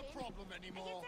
my problem anymore.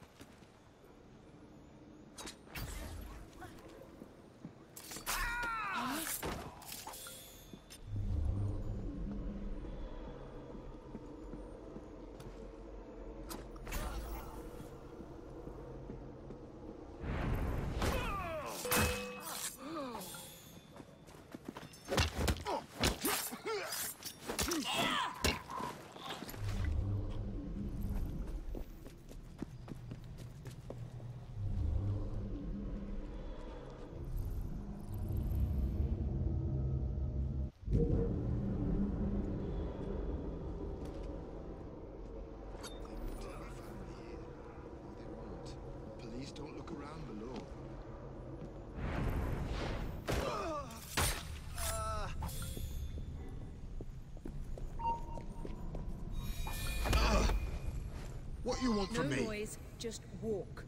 Don't look around below. What you want from me? No noise, just walk.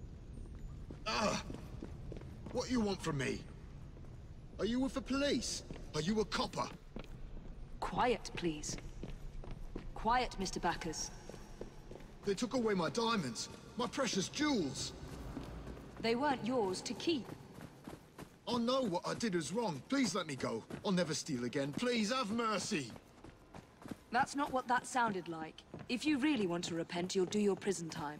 What you want from me? Are you with the police? Are you a copper? Quiet, please. Quiet, Mr. Backus. They took away my diamonds, my precious jewels. They weren't yours to keep. I know what I did is wrong. Please let me go. I'll never steal again. Please have mercy. That's not what that sounded like. If you really want to repent, you'll do your prison time.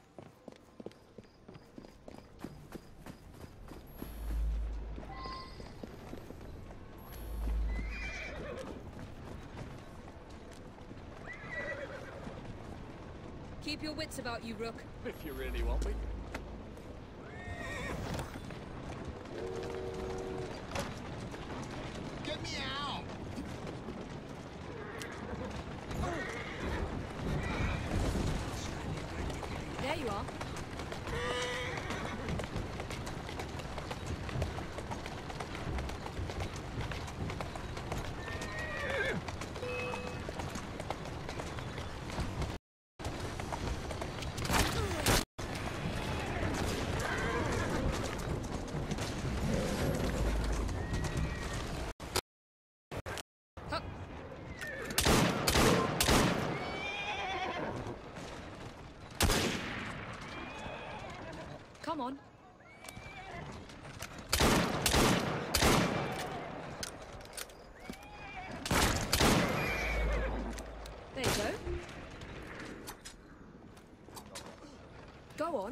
Keep your wits about you, Rook. If you really want me. Get me out! There you are. Come on. There you go. Go on.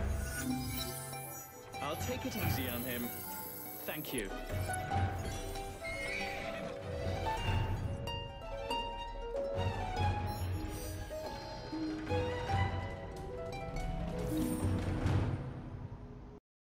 I'll take it easy on him. Thank you.